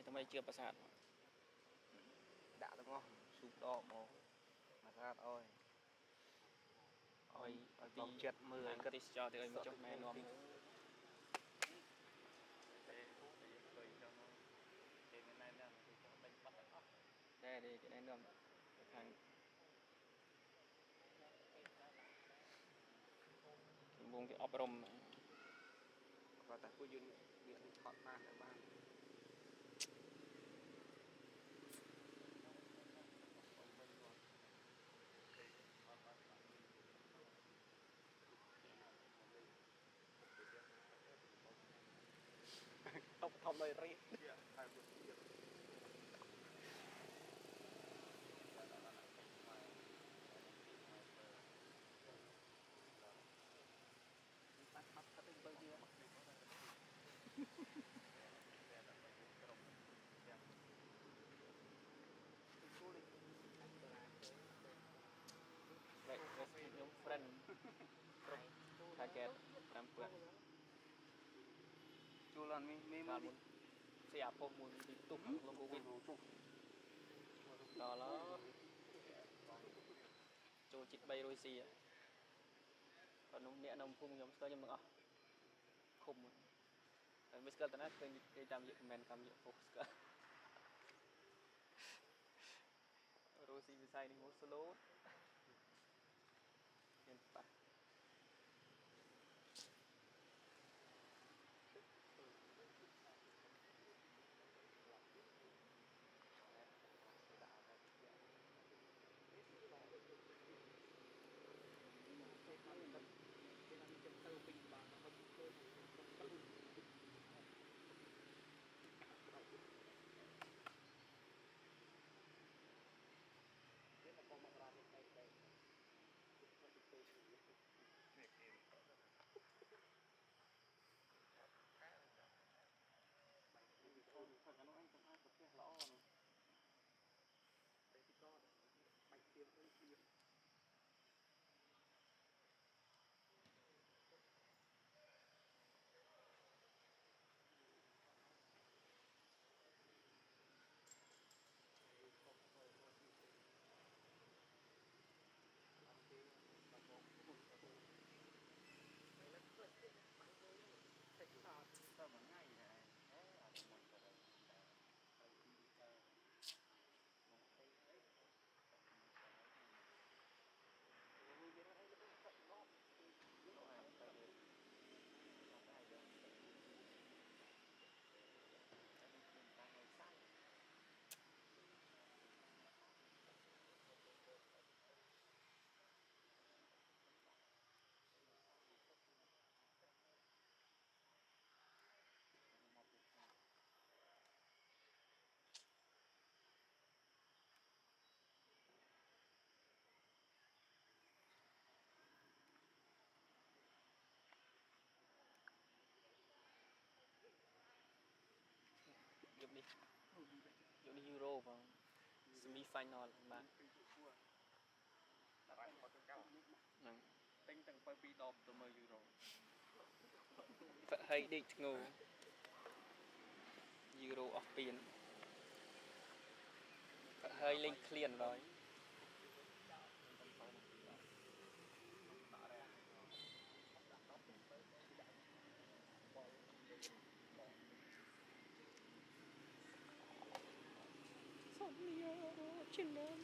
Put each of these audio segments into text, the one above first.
ทำไมเชื่อประสาท đã đúng không sụp đỏ màu mà ra ơi ôi bóng chết mưa cất tí cho thì ơi một chút mẹ nóm đây đi cái này nóm thành vùng cái ốp rôm và tại cô duyên điện đi thọt ma lại ba không không lời riêng bắt cái bao nhiêu vậy nhóm friend target làm phượt chú lần mi muốn xe áp phong muốn đi tụt luôn covid đó là chỗ chít bay rồi xì còn nông nhẹ nông phun nhóm sơ nhưng mà không rồi mới sơ tao nói cái làm việc mình làm việc phục rồi xì bị sai đi một solo nhân vật sao mà ngay này giúp đi Euro vào semi final bạn tính từng phải bị đọc từ mơ Euro hay đi ngủ Euro off pin hơi lên clean rồi trên năm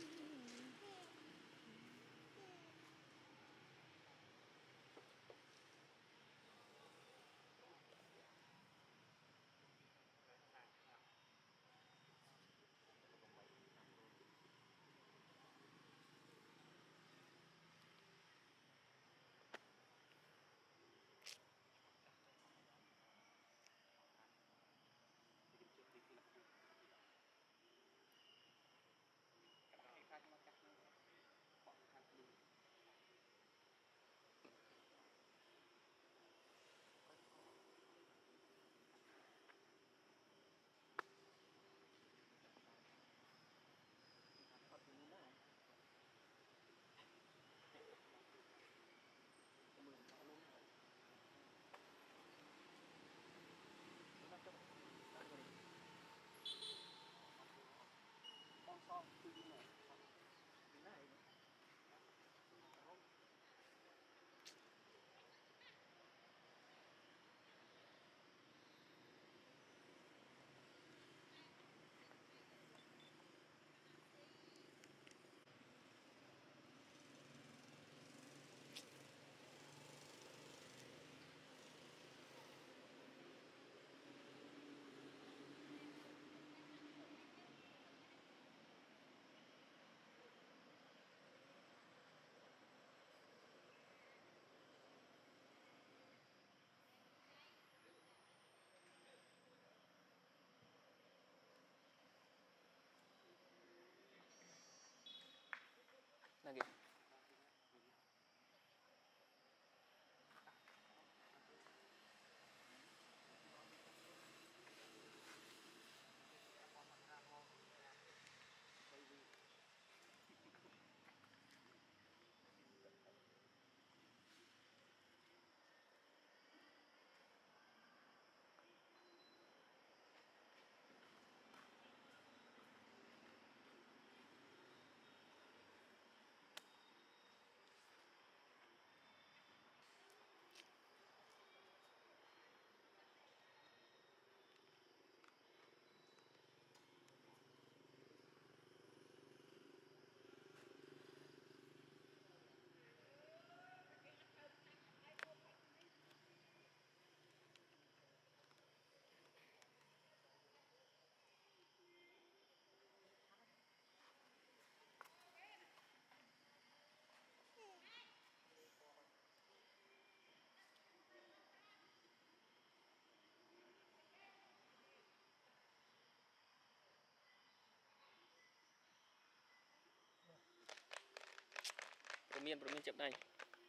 miên chụp này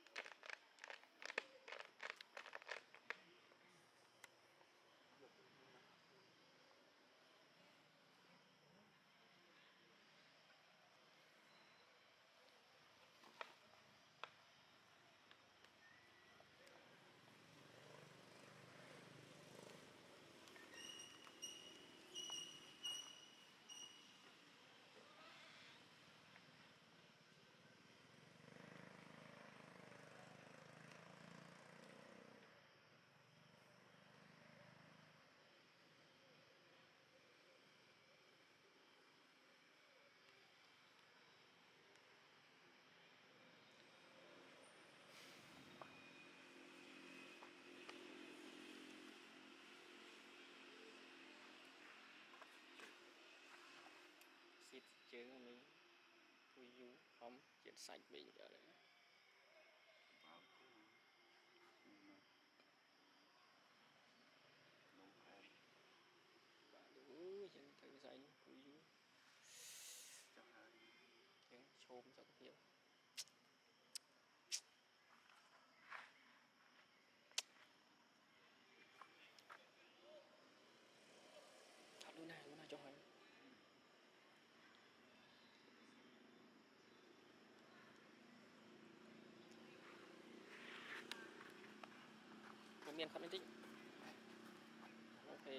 xịt chướng mình thui du không chuyện sạch mình ở đấy đủ chuyện thử xanh thui du chuyện chôm cho cái kiểu thật luôn này cho hỏi miên khắp đến tích ok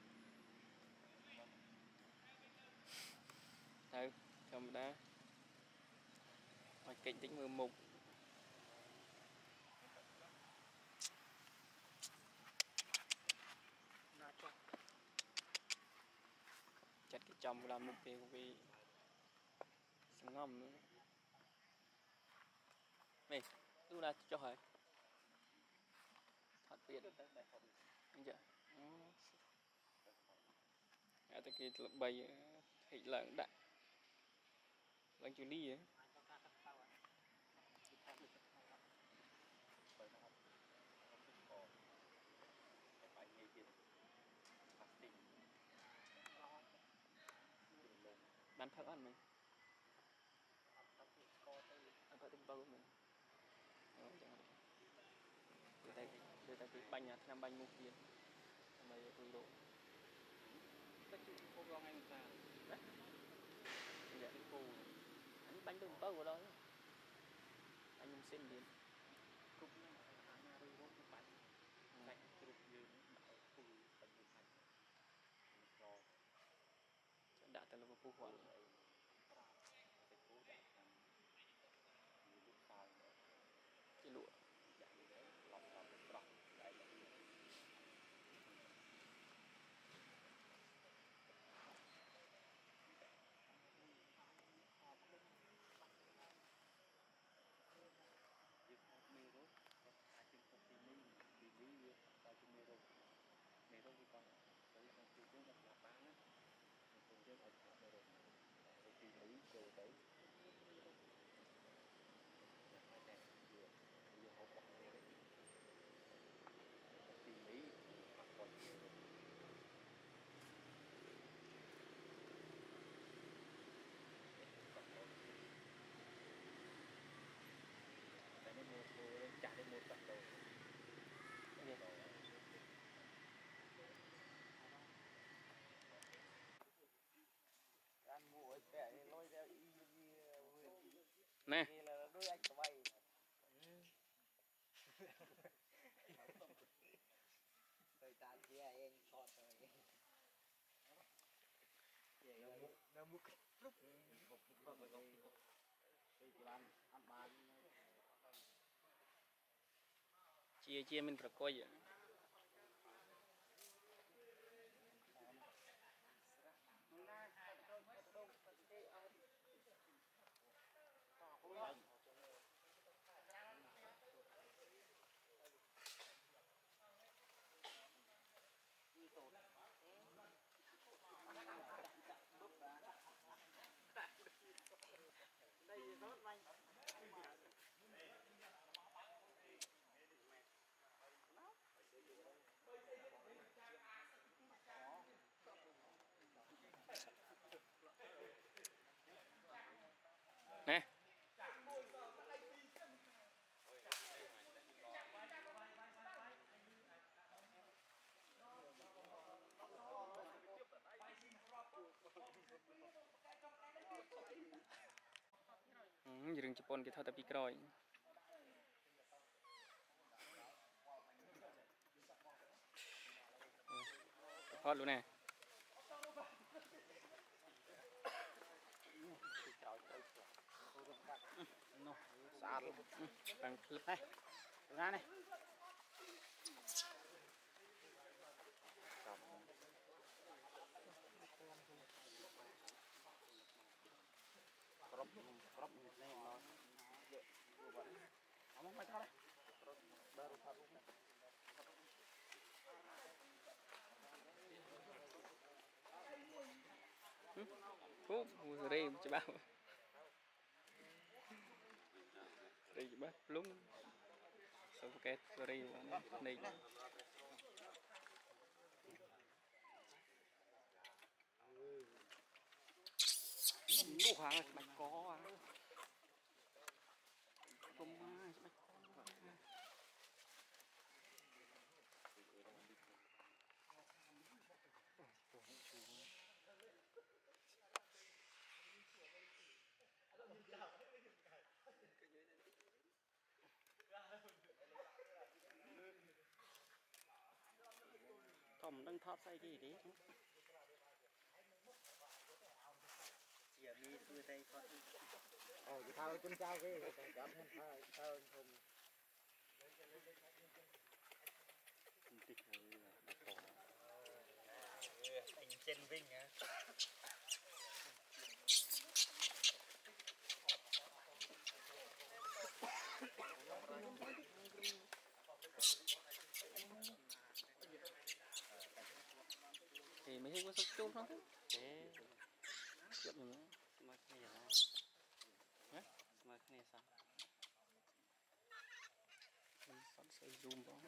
từ cầm đá hoạch kịch tính 11 chặt cái chồng làm một cái ngầm mày lúc nào cho hỏi thật biệt anh chưa à từ khi bày hình là đại đang chú ly ấy bán phở ăn mình ăn phở tinh bơ mình đưa tay cái bánh à tham bánh một viên mày tôi độ các chị cô lo ngay một sao đấy dạ cái cô anh bánh tinh bơ vào đó anh muốn xin đến cục nhà tôi có bánh bánh cục như bảo cô bánh một bánh đã từ là một cô hoàn cái lụa trả đến một trận đầu nè chia mình phải coi vậy rừng chụp cái thao tập đi rồi hot luôn nè Xa luôn. bằng clip này ra này Crop này nó không phải thôi đấy baru baru. Rê chứ bao rê chứ bao lúng xong cái rê này mua hàng bạch có à không bạch có Tom đang thoát say gì đấy Chỉ đi đưa tay thoát đi. Cái thao chân trao cái cảm thấy thao không. Anh chân Vinh hả? thì mấy có sốc chốt không thế chuyện gì nữa mà cái này là mà cái này sao mình sẵn sàng zoom đó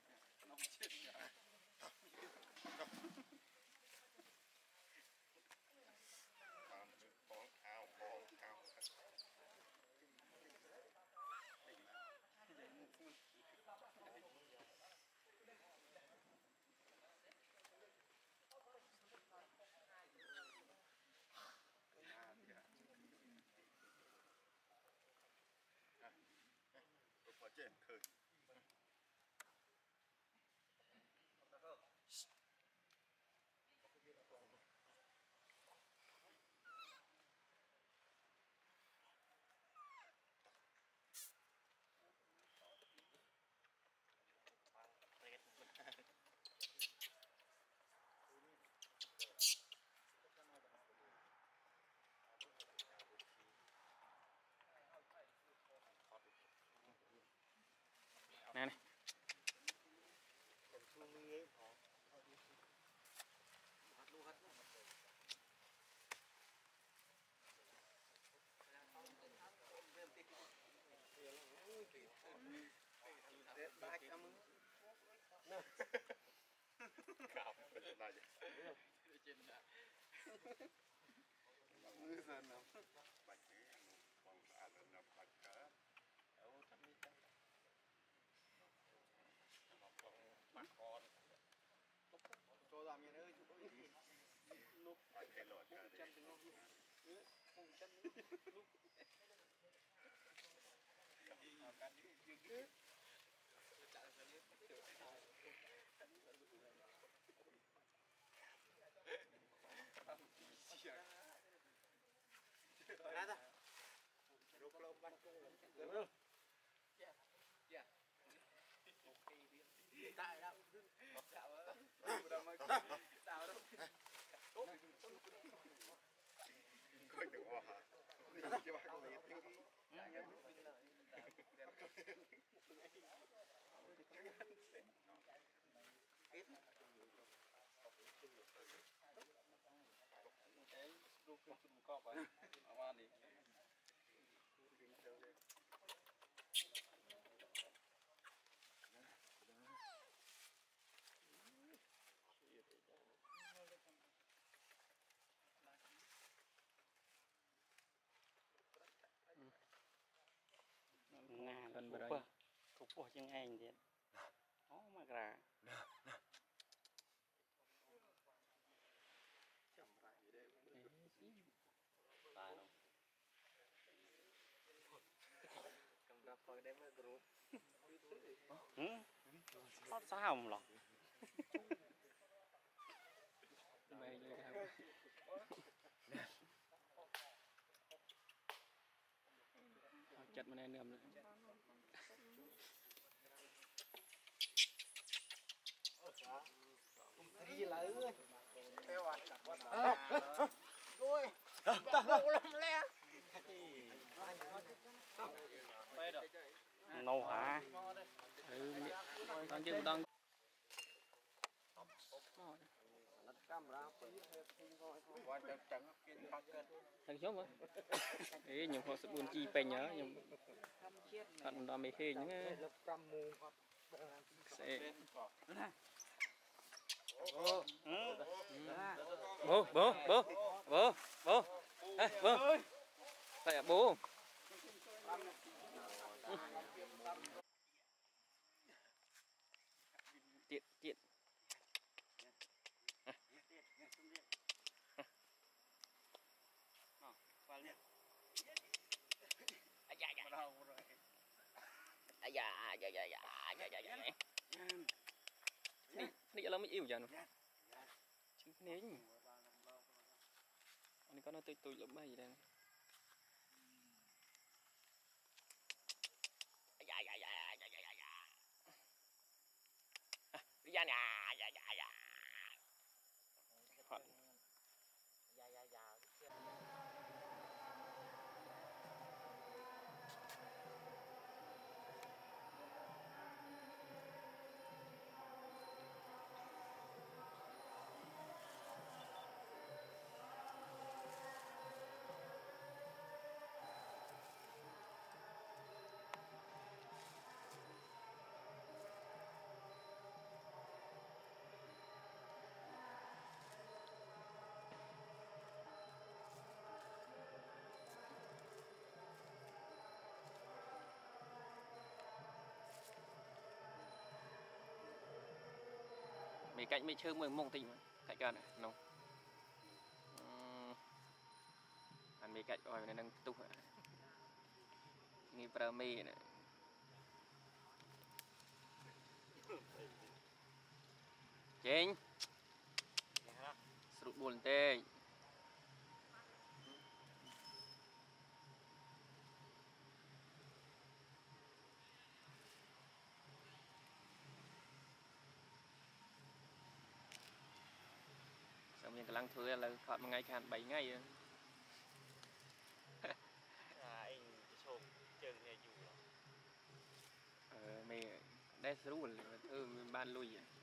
trên khơi nè này cào bên này ngư dân nào bạch cái bằng là nằm bạch cá đâu thằng đi tay bạch con cho làm như thế lúc bạch cái lợn cả đấy Nada. Rục lông bắn được không? Dạ. Tại đâu? Tạo đâu? coi được hoa hả? Cái bác này tiêu đi. cái lúc chung cọp à mà đi Nga gần bờ đây cục của chân anh thì nó mà gà tài không Nó sao không lọ mày như thế chặt mà này nườm nữa đi lấy theo à ôi bộ lắm lẽ nâu hả con chim đang quan trọng chẳng kiên bắt cân thằng chốt mà ấy nhiều họ sẽ buồn chi pe nhớ nhưng thằng đó mấy khi những sẽ bố bố bố bố bố bố tại bố tiện tiện Ini jalan yêu jangan. Ini. Ini kan tôi lebih gì đây. Đi ra nè. Mấy cạnh mấy chơi mười mông tình cạnh gần này nông ăn mấy cạnh rồi nên đang túc nghi pra mê này chính sụt buồn tê xong mình cái lăng thứ là phạt một ngày khăn 7 ngày anh chụp chừng này dù mày đây sụt ban lui